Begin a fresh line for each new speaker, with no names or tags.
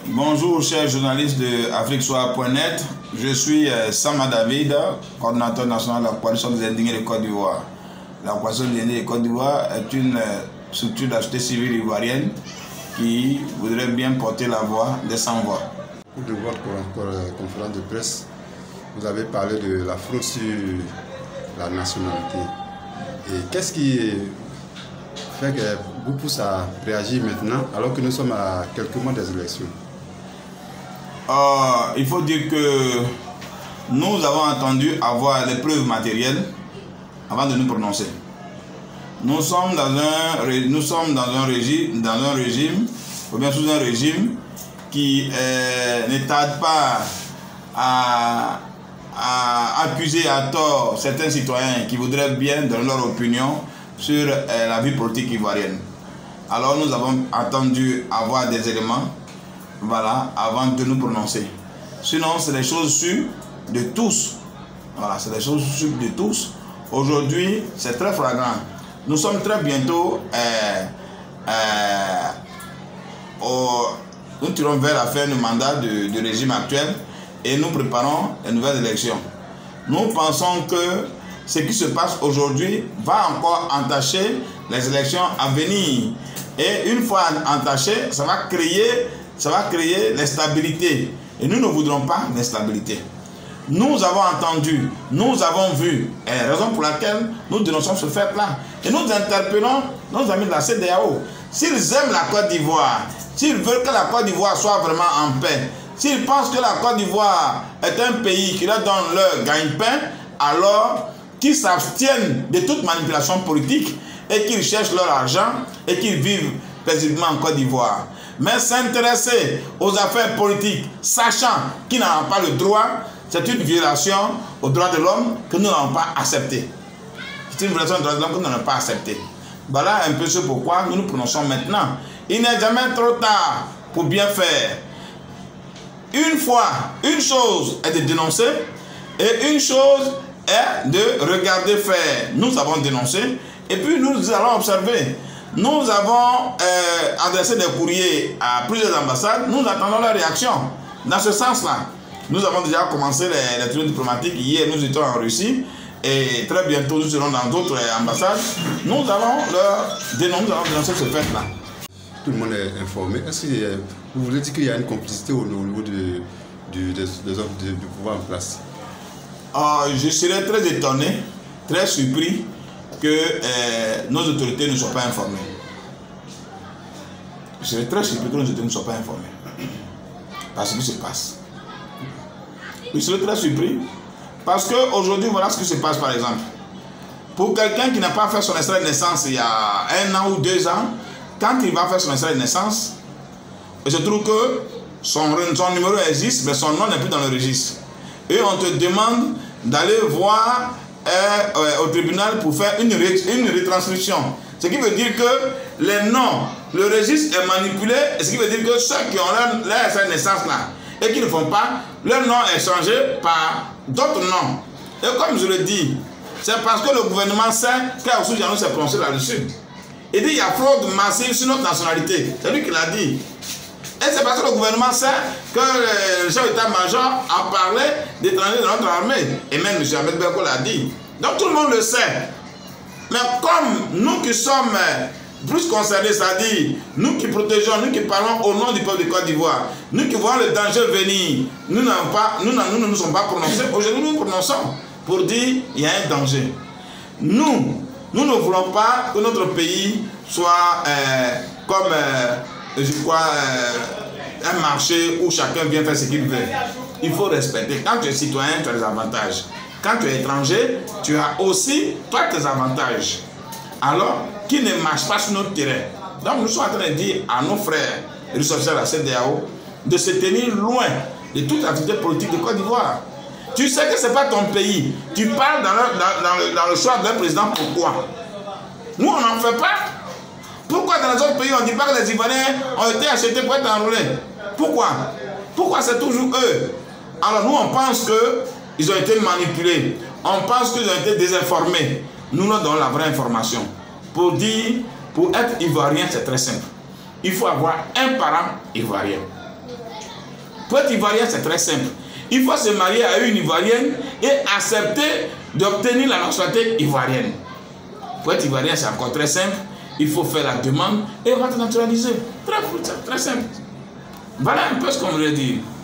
Bonjour chers journalistes de afriquesoir.net, je suis Sama David, coordinateur national de la coalition des indignés de Côte d'Ivoire. La coalition des indignés de Côte d'Ivoire est une structure de la société civile ivoirienne qui voudrait bien porter la voix des sans-voix.
Au cours de votre conférence de presse, vous avez parlé de la fraude sur la nationalité. Et qu'est-ce qui fait que vous pousse à réagir maintenant alors que nous sommes à quelques mois des élections?
Il faut dire que nous avons attendu avoir les preuves matérielles avant de nous prononcer. Nous sommes dans un régime, ou bien sous un régime qui ne tarde pas à accuser à tort certains citoyens qui voudraient bien donner leur opinion sur la vie politique ivoirienne. Alors nous avons attendu avoir des éléments, voilà, avant de nous prononcer. Sinon, c'est des choses sûres de tous. Voilà, c'est des choses sûres de tous. Aujourd'hui, c'est très flagrant. Nous sommes très bientôt nous tirons vers la fin du mandat du régime actuel et nous préparons les nouvelles élections. Nous pensons que ce qui se passe aujourd'hui va encore entacher les élections à venir. Et une fois entaché, ça va créer l'instabilité. Et nous ne voudrons pas l'instabilité. Nous avons entendu, nous avons vu, et la raison pour laquelle nous dénonçons ce fait-là. Et nous interpellons nos amis de la CEDEAO. S'ils aiment la Côte d'Ivoire, s'ils veulent que la Côte d'Ivoire soit vraiment en paix, s'ils pensent que la Côte d'Ivoire est un pays qui leur donne leur gagne-pain, alors qu'ils s'abstiennent de toute manipulation politique et qu'ils cherchent leur argent et qu'ils vivent paisiblement en Côte d'Ivoire. Mais s'intéresser aux affaires politiques, sachant qu'ils n'ont pas le droit, c'est une violation aux droits de l'homme que nous n'avons pas accepté. C'est une violation aux droits de l'homme que nous n'avons pas accepté. Voilà un peu ce pourquoi nous nous prononçons maintenant. Il n'est jamais trop tard pour bien faire. Une fois, une chose est de dénoncer et une chose est de regarder faire. Nous avons dénoncé et puis nous allons observer. Nous avons adressé des courriers à plusieurs ambassades. Nous attendons leur réaction. Dans ce sens-là, nous avons déjà commencé les tours diplomatiques. Hier, nous étions en Russie. Et très bientôt, nous serons dans d'autres ambassades. Nous allons dénoncer ce fait-là.
Tout le monde est informé. Est-ce que vous voulez dire qu'il y a une complicité au niveau des hommes du pouvoir en place?
Je serais très étonné, très surpris que nos autorités ne soient pas informées. Je serais très surpris que nos autorités ne soient pas informées par ce qui se passe. Je serais très surpris parce qu'aujourd'hui, voilà ce qui se passe par exemple. Pour quelqu'un qui n'a pas fait son extrait de naissance il y a 1 an ou 2 ans, quand il va faire son extrait de naissance, il se trouve que son numéro existe, mais son nom n'est plus dans le registre. Et on te demande d'aller voir au tribunal pour faire une retranscription. Ce qui veut dire que les noms, le registre est manipulé, et ce qui veut dire que ceux qui ont leur extrait de naissance là, et qui ne font pas, leur nom est changé par d'autres noms. Et comme je le dis, c'est parce que le gouvernement sait qu'Aoussou Diallo s'est prononcé là-dessus. Il dit qu'il y a fraude massive sur notre nationalité. C'est lui qui l'a dit. Et c'est parce que le gouvernement sait que le chef d'état-major a parlé d'étrangers de notre armée. Et même M. Ahmed Berko l'a dit. Donc tout le monde le sait. Mais comme nous qui sommes plus concernés, c'est-à-dire nous qui protégeons, nous qui parlons au nom du peuple de Côte d'Ivoire, nous qui voyons le danger venir, nous ne nous sommes pas prononcés. Aujourd'hui, nous nous prononçons pour dire qu'il y a un danger. Nous ne voulons pas que notre pays soit comme, je crois, un marché où chacun vient faire ce qu'il veut. Il faut respecter. Quand tu es citoyen, tu as des avantages. Quand tu es étranger, tu as aussi, toi, tes avantages. Alors, qui ne marche pas sur notre terrain. Donc, nous sommes en train de dire à nos frères ressortissants de la CEDEAO de se tenir loin de toute activité politique de Côte d'Ivoire. Tu sais que ce n'est pas ton pays. Tu parles dans le choix d'un président. Pourquoi? Nous, on n'en fait pas. Pourquoi dans les autres pays, on ne dit pas que les Ivoiriens ont été achetés pour être enrôlés? Pourquoi? Pourquoi c'est toujours eux? Alors nous, on pense qu'ils ont été manipulés. On pense qu'ils ont été désinformés. Nous leur donnons la vraie information. Pour dire, pour être Ivoirien, c'est très simple. Il faut avoir un parent ivoirien. Pour être ivoirien, c'est très simple. Il faut se marier à une ivoirienne et accepter d'obtenir la nationalité ivoirienne. Pour être ivoirien, c'est encore très simple. Il faut faire la demande et on va te naturaliser. Très simple. Voilà un peu ce qu'on voulait dire.